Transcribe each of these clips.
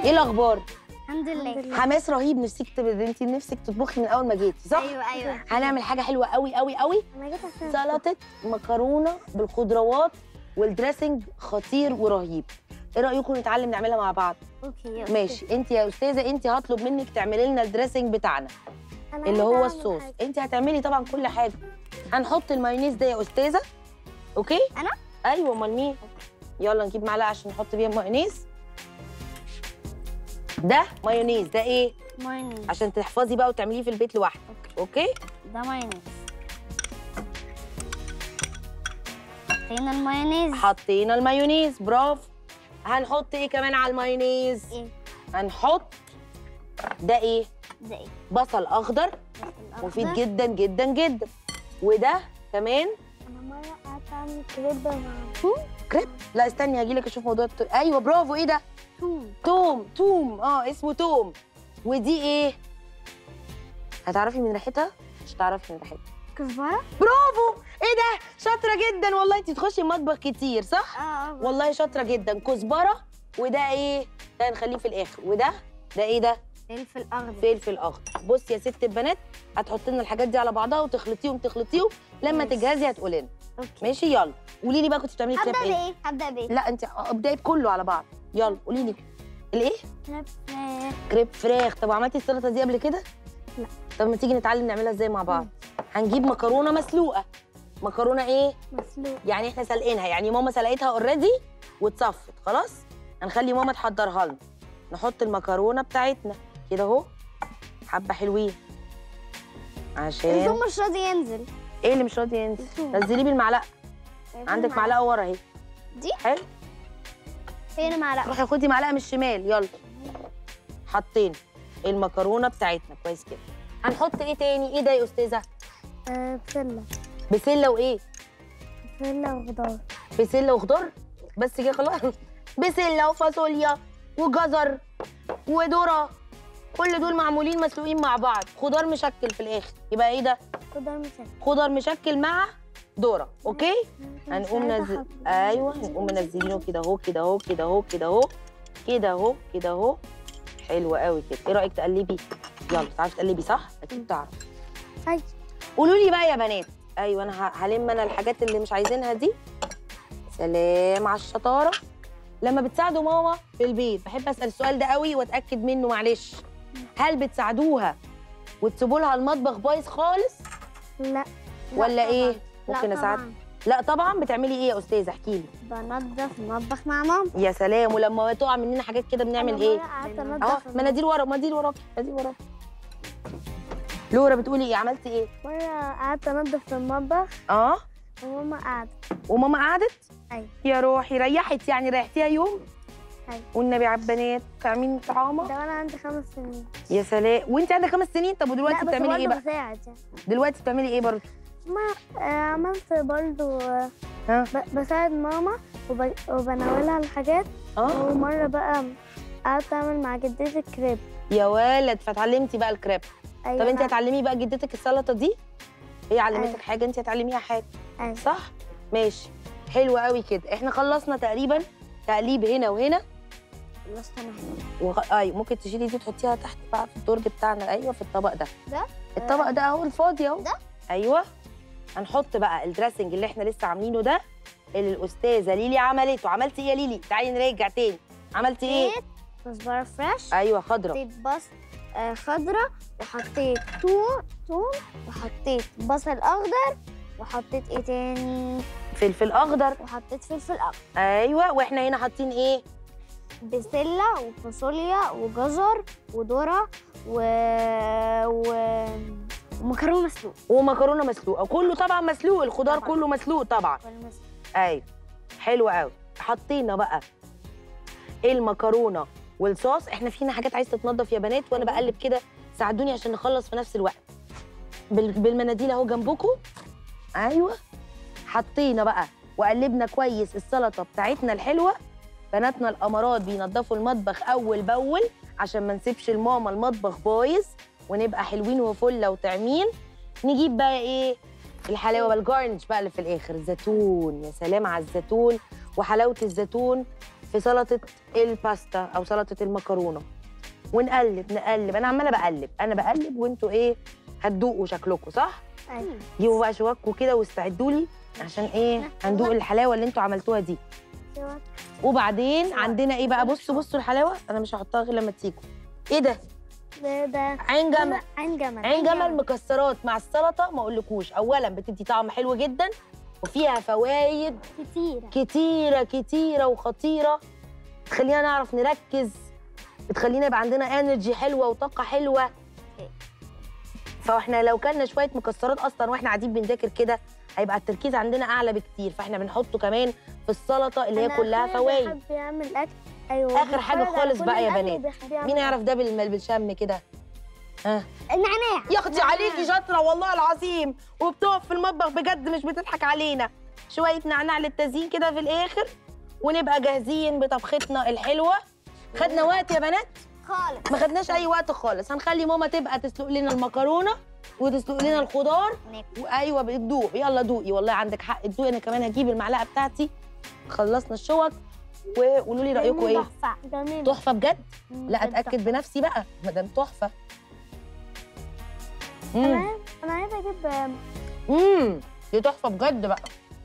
ايه الاخبار؟ الحمد لله. حماس رهيب. انت نفسك تطبخي من اول ما جيتي صح؟ ايوه. هنعمل حاجه حلوه قوي قوي قوي. سلطه مكرونه بالخضروات والدريسنج خطير ورهيب. ايه رايكم نتعلم نعملها مع بعض؟ اوكي. ماشي. انت يا استاذه انت هطلب منك تعملي لنا الدريسنج بتاعنا اللي هو الصوص. انت هتعملي طبعا كل حاجه. هنحط المايونيز ده يا استاذه. اوكي؟ انا؟ ايوه. امال مين؟ يلا نجيب معلقه عشان نحط فيها مايونيز. ده مايونيز. ده ايه؟ مايونيز. عشان تحفظي بقى وتعمليه في البيت لوحدك. اوكي؟ ده مايونيز. حطينا المايونيز. حطينا المايونيز. برافو. هنحط ايه كمان على المايونيز؟ ايه؟ هنحط ده ايه؟ ده ايه؟ بصل اخضر. مفيد جدا جدا جدا. وده كمان انا مره قعدت اعمل كريب مع كريب. لا استني هجيلك اشوف موضوع ايوه برافو. ايه ده؟ توم. اسمه توم. ودي ايه؟ هتعرفي من ريحتها؟ مش هتعرفي من ريحتها. كزبره. برافو. ايه ده؟ شاطره جدا والله. انت تخشي المطبخ كتير صح؟ والله شاطره جدا. كزبره. وده ايه؟ ده نخليه في الاخر. وده ايه ده؟ فلفل اخضر. فلفل اخضر. بصي يا ست البنات هتحطي لنا الحاجات دي على بعضها وتخلطيهم لما تجهزي هتقولي لنا. ماشي. يلا قولي لي بقى كنت بتعملي كريب ايه؟ هبدا بايه؟ لا انت ابداي بكله على بعض. يلا قولي لي الايه؟ كريب فراخ. كريب فراخ. طب عملتي السلطه دي قبل كده؟ لا. طب ما تيجي نتعلم نعملها ازاي مع بعض. هنجيب مكرونه مسلوقه. مكرونه ايه؟ مسلوق. يعني احنا سلقينها، يعني ماما سلقتها اوريدي واتصفت خلاص. هنخلي ماما تحضرها لنا. نحط المكرونه بتاعتنا كده اهو. حبه حلوين عشان الثوم مش راضي ينزل. ايه اللي مش راضي ينزل؟ نزليه بالمعلقه. عندك معلقه ورا اهي. دي؟ حلو. فين المعلقه؟ روحي خدي معلقه من الشمال. يلا. حطينا المكرونه بتاعتنا كويس كده. هنحط ايه تاني؟ ايه ده يا استاذه؟ بسله. بسله وايه؟ بسله وخضار. بسله وخضار بس كده خلاص. بسله وفاصوليا وجزر وذره كل دول معمولين مسلوقين مع بعض. خضار مشكل في الاخر. يبقى ايه ده؟ خضار مشكل. خضار مشكل مع ذره. اوكي؟ هنقوم ايوه هنقوم منزلينه كده اهو كده اهو كده اهو كده اهو كده اهو كده اهو. حلو قوي كده. ايه رايك تقلبي؟ يلا تعرفي تقلبي صح؟ اكيد تعرف. ايوه. قولوا لي بقى يا بنات. ايوه انا هلم انا الحاجات اللي مش عايزينها دي. سلام على الشطاره. لما بتساعدوا ماما في البيت بحب اسال السؤال ده قوي واتاكد منه معلش. هل بتساعدوها وتسيبوا لها المطبخ بايظ خالص؟ لا. ولا ايه؟ لا ممكن اساعد؟ طبعاً. لا طبعا. بتعملي ايه يا استاذه؟ احكي لي. بنضف المطبخ مع ماما. يا سلام. ولما تقع مننا حاجات كده بنعمل ايه؟ اهو مناديل ورا. مناديل وراكي. مناديل وراكي. لورا بتقولي ايه؟ عملتي ايه؟ مرة قعدت انضف في المطبخ وماما قعدت. وماما قعدت؟ ايوه. يا روحي ريحت يعني ريحتيها يوم؟ ايوه. والنبي على البنات تعملين طعامه. ده وانا عندي 5 سنين. يا سلام. وانت عندك 5 سنين؟ طب ودلوقتي بتعملي ايه بقى؟ بساعد يعني. دلوقتي بتعملي ايه برضه؟ ما عملت برضو ها؟ بساعد ماما وبناولها الحاجات. ومرة بقى قعدت اعمل مع جدتي كريب. يا ولد. فتعلمتي بقى الكريب. أيوة. طب انت هتعلمي بقى جدتك السلطه دي؟ هي علمتك أيوة. حاجه انت هتعلميها حاجه. أيوة. صح؟ ماشي. حلو قوي كده. احنا خلصنا تقريبا تقليب هنا وهنا. خلصت انا هنا. ايوه ممكن تشيلي دي تحطيها تحت بقى في الدرج بتاعنا. ايوه في الطبق ده. ده؟ الطبق ده اهو الفاضي اهو. ده؟ ايوه. هنحط بقى الدريسنج اللي احنا لسه عاملينه ده اللي الاستاذه ليلي عملته. عملتي ايه يا ليلي؟ تعالي نرجع تاني. عملتي ايه؟ كزبره فريش. ايوه خضره. حطيت خضره وحطيت توم وحطيت بصل اخضر وحطيت ايه تاني؟ فلفل اخضر. وحطيت فلفل اخضر. ايوه. واحنا هنا حاطين ايه؟ بسله وفاصوليا وجزر وذره ومكرونه مسلوقه. ومكرونه مسلوقه. كله طبعا مسلوق. الخضار طبعا. كله مسلوق طبعا. ايوه. حلو قوي. حطينا بقى المكرونه والصوص. احنا فينا حاجات عايزه تتنضف يا بنات وانا بقلب كده. ساعدوني عشان نخلص في نفس الوقت. بالمناديل اهو جنبكم. ايوه. حطينا بقى وقلبنا كويس السلطه بتاعتنا الحلوه. بناتنا الامارات بينضفوا المطبخ اول باول عشان ما نسيبش لماما المطبخ بايظ ونبقى حلوين وفله وطعمين. نجيب بقى ايه؟ الحلاوه بالجارنش بقى اللي في الاخر. زيتون. يا سلام على الزيتون وحلاوه الزيتون في سلطه الباستا او سلطه المكرونه، ونقلب نقلب. انا عماله بقلب، انا بقلب وانتوا ايه هتدوقوا شكلكم صح؟ ايوه. جيبوا بقى شواكوا كده واستعدوا لي عشان ايه هندوق الحلاوه اللي انتوا عملتوها دي. وبعدين عندنا ايه بقى؟ بصوا الحلاوه انا مش هحطها غير لما تيجوا. ايه ده؟ ده عين جمل. عين جمل. عين جمل مكسرات مع السلطه. ما اقولكوش، اولا بتدي طعم حلو جدا وفيها فوايد كتيرة كتيره وخطيره، تخلينا نعرف نركز، بتخلينا يبقى عندنا انرجي حلوه وطاقه حلوه. فاحنا لو كلنا شويه مكسرات اصلا واحنا قاعدين بنذاكر كده هيبقى التركيز عندنا اعلى بكتير، فاحنا بنحطه كمان في السلطه اللي هي كلها فوايد. بحب يعمل اكل. ايوه. اخر حاجه خالص بقى يا بنات، مين يعرف ده بالشم كده؟ ها؟ النعناع. يا اختي عليكي شاطره والله العظيم، وبتقف في المطبخ بجد مش بتضحك علينا. شويه نعناع للتزيين كده في الاخر ونبقى جاهزين بطبختنا الحلوه. خدنا وقت يا بنات؟ خالص. ما خدناش اي وقت خالص. هنخلي ماما تبقى تسلق لنا المكرونه وتسلق لنا الخضار. وايوه بتدوق. يلا دوقي، والله عندك حق تدوقي. انا كمان هجيب المعلقه بتاعتي. خلصنا الشوك وقولوا لي رايكم ايه؟ تحفه. تحفه بجد؟ لا اتاكد بنفسي بقى ما دام تحفه. انا عايزه اجيب دي تحفه بجد بقى.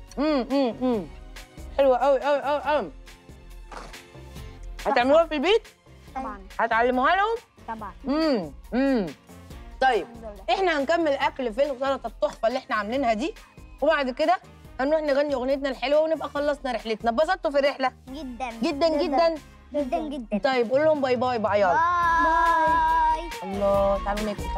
حلوه قوي قوي قوي قوي. هتعملوها في البيت؟ طبعا. هتعلموها لهم؟ طبعا. طيب احنا هنكمل اكل في السلطه التحفه اللي احنا عاملينها دي، وبعد كده هنروح نغني اغنيتنا الحلوه ونبقى خلصنا رحلتنا. اتبسطتوا في الرحله؟ جدا جدا جدا جدا جدا. طيب قول لهم باي باي بقى يلا. باي. الله تعالوا ناكل.